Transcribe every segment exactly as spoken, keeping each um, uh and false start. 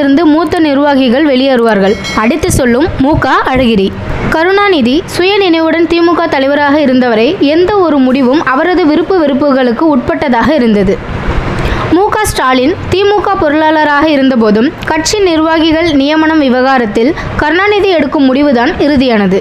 இருந்து மூத்த நிர்வாகிகள் வெளியேறுவார்கள். அடித்து சொல்லும் மு க அழகிரி. கருணாநிதி சுய நினைவுடன் திமுக தலைவராக இருந்தவரை எந்த ஒரு முடிவும் அவரது விருப்பு வெறுப்புகளுக்கு உட்பட்டதாக இருந்தது. மு க ஸ்டாலின் திமுக பொருளாளராக இருந்தபோதும் கட்சி நிர்வாகிகள் நியமனம் விவகாரத்தில் கருணாநிதி எடுக்கும் முடிவுதான் இறுதியானது.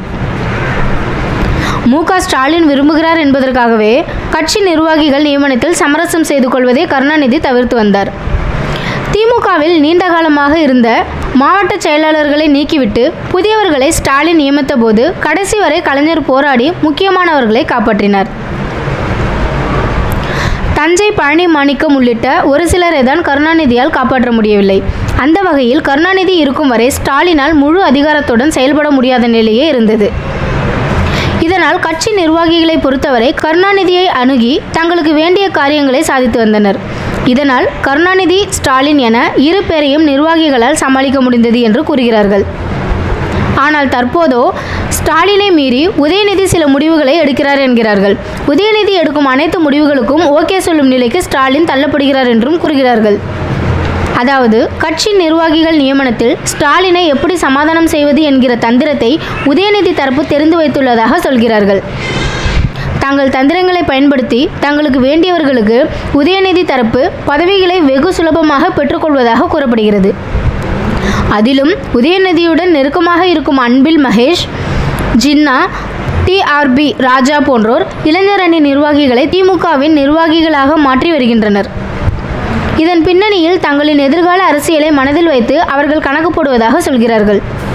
மு க ஸ்டாலின் விரும்புகிறார் என்பதற்காகவே கட்சி நிர்வாகிகள் நியமனத்தில் சமரசம் செய்து கொள்வதை கருணாநிதி தவிர்த்து வந்தார். திமுகவில் நீண்ட காலமாக இருந்த மாவட்ட செயலாளர்களை நீக்கிவிட்டு புதியவர்களை ஸ்டாலின் நியமித்த போது கடைசி வரை கலைஞர் போராடி முக்கியமானவர்களை காப்பாற்றினார். தஞ்சை பழனி மாணிக்கம் உள்ளிட்ட ஒரு சிலரை தான் கருணாநிதியால் காப்பாற்ற முடியவில்லை. அந்த வகையில் கருணாநிதி இருக்கும் வரை ஸ்டாலினால் முழு அதிகாரத்துடன் செயல்பட முடியாத நிலையே இருந்தது. இதனால் கட்சி நிர்வாகிகளை பொறுத்தவரை கருணாநிதியை அணுகி தங்களுக்கு வேண்டிய காரியங்களை சாதித்து வந்தனர். இதனால் கருணாநிதி ஸ்டாலின் என இரு பேரையும் நிர்வாகிகளால் சமாளிக்க முடிந்தது என்று கூறுகிறார்கள். ஆனால் தற்போதோ ஸ்டாலினை மீறி உதயநிதி சில முடிவுகளை எடுக்கிறார் என்கிறார்கள். உதயநிதி எடுக்கும் அனைத்து முடிவுகளுக்கும் ஓகே சொல்லும் நிலைக்கு ஸ்டாலின் தள்ளப்படுகிறார் என்றும் கூறுகிறார்கள். அதாவது கட்சி நிர்வாகிகள் நியமனத்தில் ஸ்டாலினை எப்படி சமாதானம் செய்வது என்கிற தந்திரத்தை உதயநிதி தரப்பு தெரிந்து வைத்துள்ளதாக சொல்கிறார்கள். தங்கள் தந்திரங்களை பயன்படுத்தி தங்களுக்கு வேண்டியவர்களுக்கு உதயநிதி தரப்பு பதவிகளை வெகு சுலபமாக பெற்றுக்கொள்வதாக கூறப்படுகிறது. அதிலும் உதயநிதியுடன் நெருக்கமாக இருக்கும் Anbil Mahesh, Jinnah, T R B Raja போன்றோர் இளைஞர் அணி நிர்வாகிகளை திமுகவின் நிர்வாகிகளாக மாற்றி வருகின்றனர். இதன் பின்னணியில் தங்களின் எதிர்கால அரசியலை மனதில் வைத்து அவர்கள் கணக்கு போடுவதாக சொல்கிறார்கள்.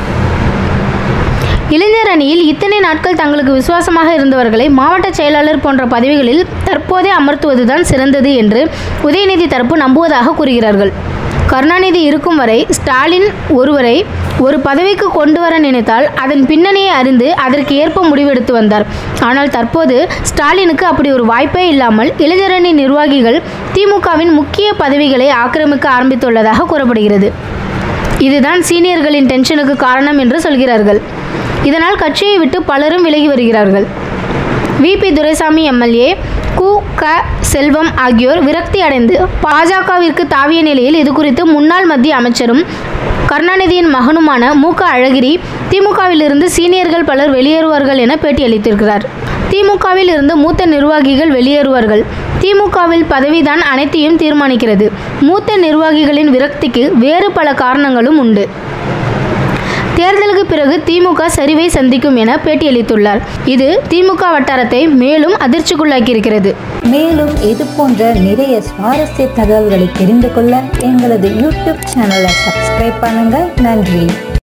இளைஞர் அணியில் இத்தனை நாட்கள் தங்களுக்கு விசுவாசமாக இருந்தவர்களை மாவட்ட செயலாளர் போன்ற பதவிகளில் தற்போதே அமர்த்துவதுதான் சிறந்தது என்று உதயநிதி தரப்பு நம்புவதாக கூறுகிறார்கள். கருணாநிதி இருக்கும் வரை ஸ்டாலின் ஒருவரை ஒரு பதவிக்கு கொண்டு வர நினைத்தால் அதன் பின்னணியை அறிந்து அதற்கு ஏற்ப முடிவெடுத்து வந்தார். ஆனால் தற்போது ஸ்டாலினுக்கு அப்படி ஒரு வாய்ப்பே இல்லாமல் இளைஞரணி நிர்வாகிகள் திமுகவின் முக்கிய பதவிகளை ஆக்கிரமிக்க ஆரம்பித்துள்ளதாக கூறப்படுகிறது. இதுதான் சீனியர்களின் டென்ஷனுக்கு காரணம் என்று சொல்கிறார்கள். இதனால் கட்சியை விட்டு பலரும் விலகி வருகிறார்கள். வி பி துரைசாமி எம்எல்ஏ, கு க செல்வம் ஆகியோர் விரக்தி அடைந்து பாஜகவிற்கு தாவிய நிலையில் இது குறித்து முன்னாள் மத்திய அமைச்சரும் கருணாநிதியின் மகனுமான மு க அழகிரி திமுகவிலிருந்து சீனியர்கள் பலர் வெளியேறுவார்கள் என பேட்டியளித்திருக்கிறார். திமுகவில் இருந்து மூத்த நிர்வாகிகள் வெளியேறுவார்கள். திமுகவில் பதவிதான் அனைத்தையும் தீர்மானிக்கிறது. மூத்த நிர்வாகிகளின் விரக்திக்கு வேறு பல காரணங்களும் உண்டு. தேர்தலுக்கு பிறகு திமுக சரிவை சந்திக்கும் என பேட்டியளித்துள்ளார். இது திமுக வட்டாரத்தை மேலும் அதிர்ச்சிக்குள்ளாக்கியிருக்கிறது. மேலும் இது போன்ற நிறைய சுவாரஸ்ய தகவல்களை தெரிந்து கொள்ள எங்களது யூடியூப் சேனலை சப்ஸ்கிரைப் பண்ணுங்க. நன்றி.